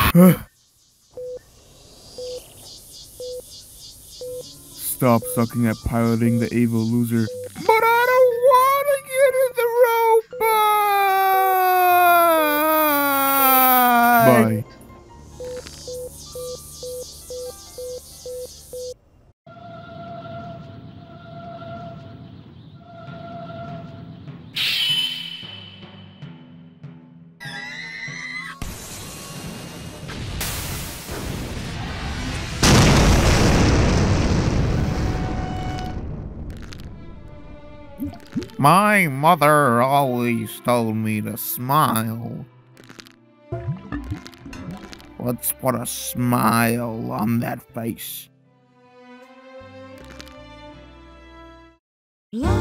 Stop sucking at piloting the evil loser. But I don't want to get in the robot! Bye. My mother always told me to smile. Let's put a smile on that face. La